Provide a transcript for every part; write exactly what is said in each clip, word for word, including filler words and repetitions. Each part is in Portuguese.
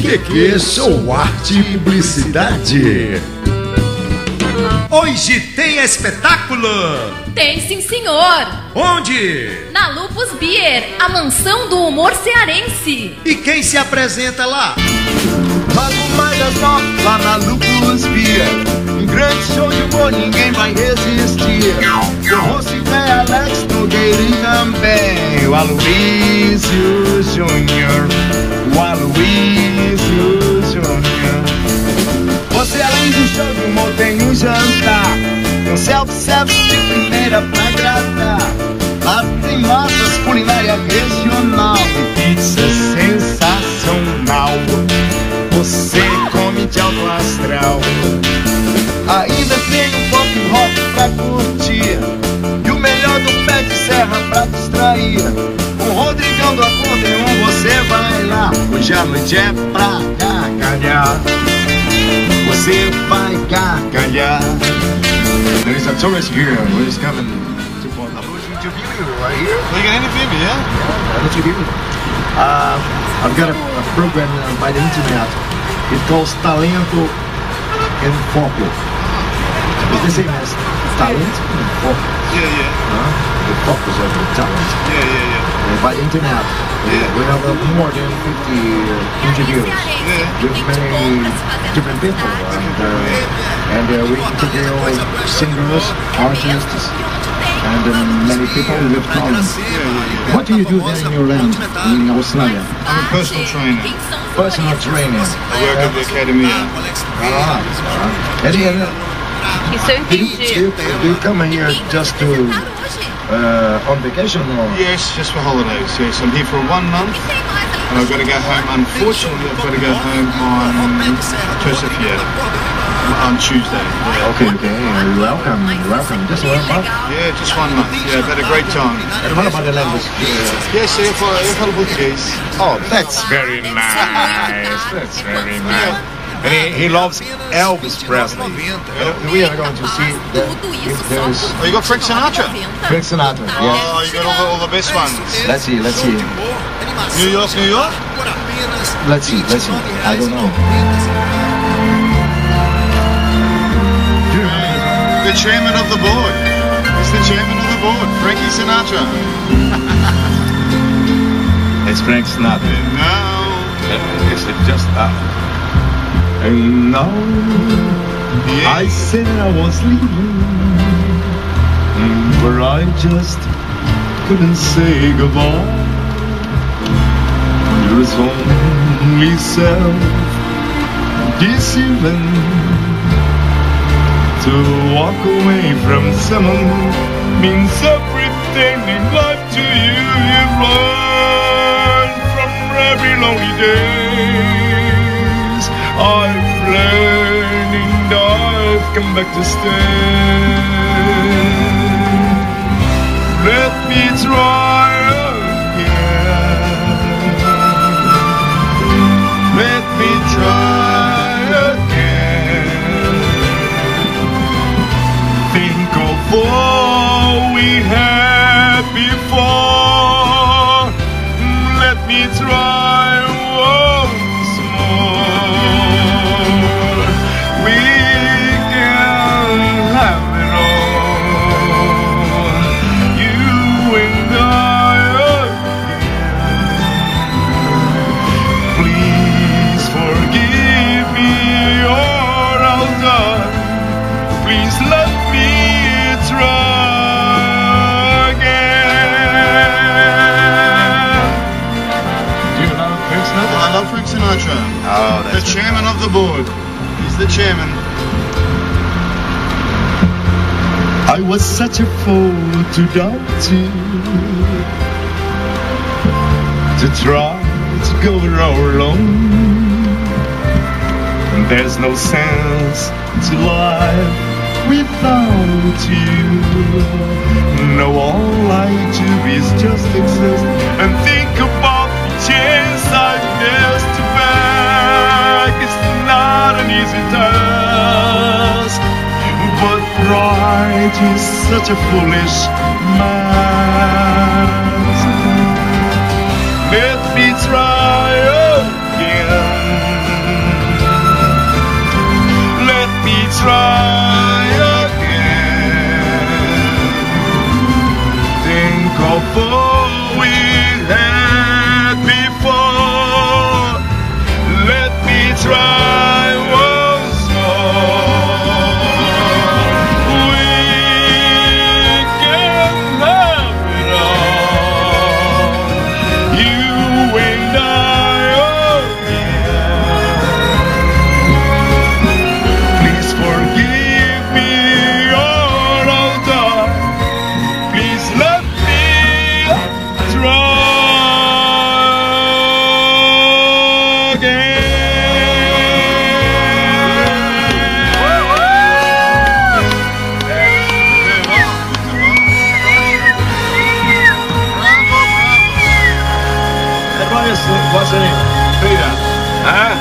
G Q Show Arte e Publicidade. Hoje tem espetáculo? Tem sim, senhor. Onde? Na Lupus Beer, a mansão do humor cearense. E quem se apresenta lá? Logo mais às nove, lá na Lupus Beer, um grande show de humor, ninguém vai resistir. O Rosto e Alex Nogueira e também o Aloysio Júnior. O Aloysio Júnior. Você além do show de humor tem um jantar, um self-service de primeira pra agradar. Lá tem massas, culinária regional e pizza sensacional. Você come de alto astral. Ainda tem um pop rock pra curtir e o melhor do pé de serra pra distrair. Com o Rodrigão do acordeon você vai lá. Hoje a noite é pra gargalhar. Você vai gargalhar. There is a tourist here who is coming to Porto. I'm going to interview you right here. We're going to interview me, yeah? Yeah, I'll interview you. Uh, I've got a, a program uh, by the internet. It calls Talento and Foco. It's the same as talent and foco. Yeah, yeah. Uh, the focus of the talent. Yeah, yeah, yeah. Uh, by the internet. Yeah. We have uh, more than fifty uh, interviews Yeah. with many different people. And, uh, and uh, we interview singers, artists, and uh, many people with talent. What do you do there in your land, in Australia? I'm a personal trainer. Personal training. I work at the academy. Ah, ah. And, uh, Isso eu do, you, entendi. do, you, do you come here just to uh, on vacation or? Yes, just for holidays. Yes, I'm here for one month, and I've got to go home. Unfortunately, I've got to go home on Tuesday. On Tuesday. Yeah. Okay, okay. You're welcome. You're welcome. Just one month. Yeah, just one month. Yeah, I've had a great time. And what about the language? Yes, eu falo, eu falo português. Oh, that's very nice. That's very nice. And he, he loves Elvis Presley. Uh, we are going to see the, if there's Oh, you got Frank Sinatra? Frank Sinatra. Oh, Yes. you got all the, all the best ones. Let's see. Let's see. New York, New York. Let's see. Let's see. I don't know. The chairman of the board. He's the chairman of the board, Frankie Sinatra. It's Frank Sinatra. No. Is it just uh, and now Yeah. I said I was leaving, but I just couldn't say goodbye. There's only self-deceiving to walk away from someone means everything in life to you. You've learned from every lonely days. I've learned and I've come back to stay. Let me try again. Let me try again. Think of all we had before. Let me try once more. We can have it all, you and I again. Please forgive me or I'll die. Please let me try again. Do you know Frank Sinatra? I love Frank Sinatra. Oh, The that's chairman of the board. He's the chairman. I was such a fool to doubt you, to try to go all alone. There's no sense to life without you. No, all I do is just exist and think about the chance I missed back. It's not an easy task, but pride is such a foolish mask. Let me try again. What's your name? Peter. Huh?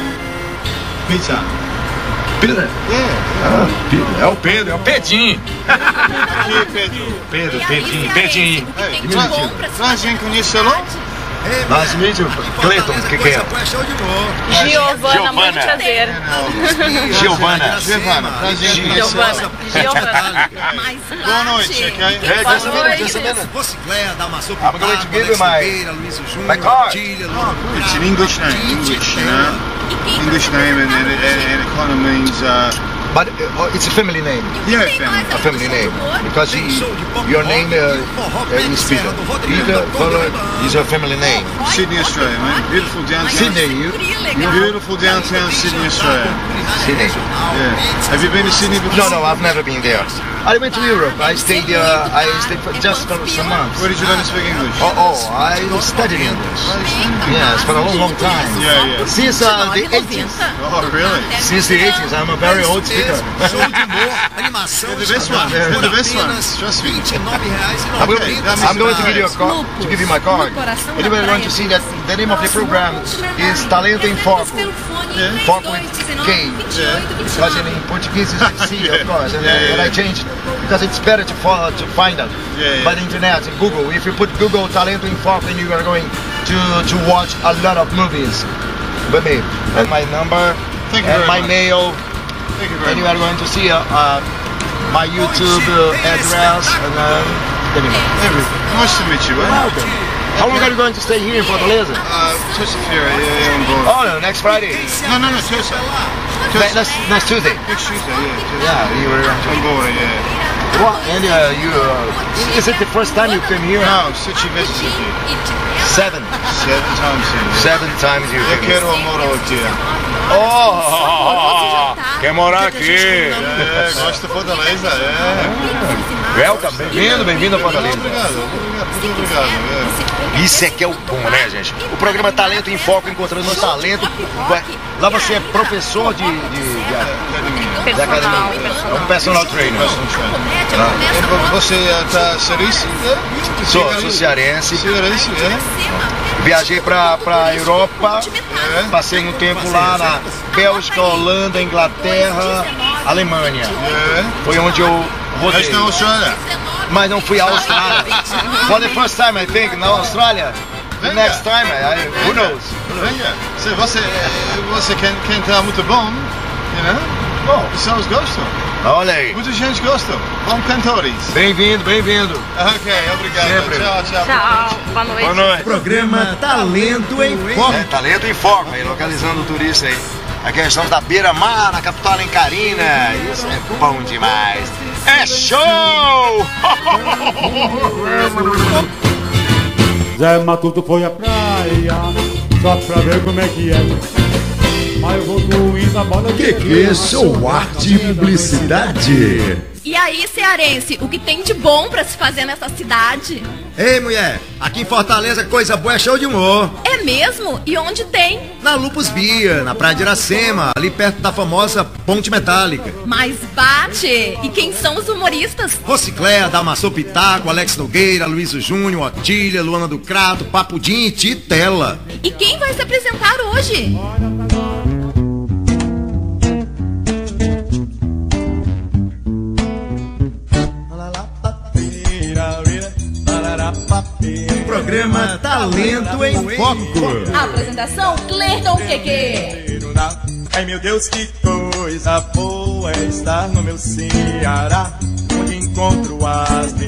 Peter. Peter? Yeah. Ah, Peter. É o Pedro, é o Pedinho. Aqui, Pedro. Pedro, E aí, Pedinho, cearense, Pedinho. o que tem de Traz- bom pra se traz fazer gente nessa conhecê-lo? cidade? Nice to meet you. Cleiton, o que que é? Giovana, muito Giovana. prazer. Giovana. Giovana, traz gente Giovana. Giovana. Mas Boa noite, bate. ok? Hey, Boa just a minute, noite. just a minute. Vociclé, Damastor I'm going to give you my, my card. It's an English name, English, you know? E quem English vai se name, and, and, apresentar and, and it kind of means, uh, But uh, it's a family name. yeah, Tem mais family. A family name. Because he, your name uh, uh, is Peter. Peter Fuller is your family name. Sydney, Australia, man. Beautiful downtown. Sydney, you, legal. Beautiful downtown Sydney, Australia. Sydney. Yeah. Have you been to Sydney before? No, no, I've never been there. I went to Europe. I stayed uh, I stayed for just for some months. Where did you learn to speak English? Oh, oh, I studied English. Yes, for a long, long time. Yeah, yeah. Since uh, the eighties. Oh, really? Since the eighties, I'm a very old speaker. Show de humor, animação. You're the best one. You're the best one. Trust me. vinte e nove reais e I'm, Okay, that I'm going to give you a nice. card, to give you my card. And you're going to see that the name of the program is Talento em Foco. Foco with K. Because in Portuguese it's C, of course. And, Yeah, yeah, and I yeah. changed because it's better to follow, to find out Yeah, yeah. by the internet, in Google. If you put Google Talento em Foco, then you are going to to watch a lot of movies with me. And my number, Thank you and very my much. mail, Thank you very and you much. are going to see uh, uh, my YouTube uh, address and uh, anyway, everything. Nice to meet you, eh? Welcome. How long are you going to stay here in Fortaleza? Uh, Terça-feira, yeah, yeah, on board. Oh, no, next Friday. No, no, no, Terça. Ne- Next, next Tuesday. Next Tuesday, yeah. Terça. Yeah, you were. On board, yeah. Well, and uh, you. Uh, is it the first time you came here? No, Suchi visited you. Seven. Seven times in. Seven times you Eu came. quero morar aqui. Oh, quer morar aqui. É, gosto de Fortaleza, é. Welcome, bem-vindo, bem-vindo a Fortaleza. Obrigado, obrigado, muito obrigado. É. Isso é que é o bom, né, gente? O programa Talento em Foco, encontrando o talento. Lá você é professor de, de, de, de Personal. academia. É um personal trainer. E Você está cearense? Sou, sou cearense. Cearense, é? Viajei pra, pra Europa, passei um tempo lá na Bélgica, Holanda, Inglaterra, Alemanha. É. Foi onde eu rodei. Mas na Austrália? Mas não fui à Austrália. For the first time, I think, na Austrália. The Venga. next time, I, who knows? Venga. Se você, você quem, quem tá muito bom, you know? Bom, pessoas gostam. Olha aí. Muita gente gosta. Bons cantores. Bem-vindo, bem-vindo. Ok, obrigado. Sempre. Tchau, tchau. Tchau. Boa noite. Boa noite. Programa Talento em Foco. É, Talento em Foco, aí, localizando o turista aí. Aqui nós estamos na beira-mar, na capital Encarina. Isso é bom demais. É show! Zé Matuto foi à praia, só pra ver como é que é. Mas eu vou indo a bola Que que é show arte e publicidade? E aí, cearense, o que tem de bom pra se fazer nessa cidade? Ei, mulher, aqui em Fortaleza coisa boa é show de humor. É mesmo? E onde tem? Na Lupus Bia, na Praia de Iracema, ali perto da famosa Ponte Metálica. Mas bate! E quem são os humoristas? Vociclé, Damastor Pitaco, Alex Nogueira, Luísio Júnior, Otília, Luana do Crato, Papudim e Titela. E quem vai se apresentar hoje? Programa Talento em Foco. Apresentação Cleiton Queque. Ai meu Deus, que coisa boa é estar no meu Ceará, onde encontro as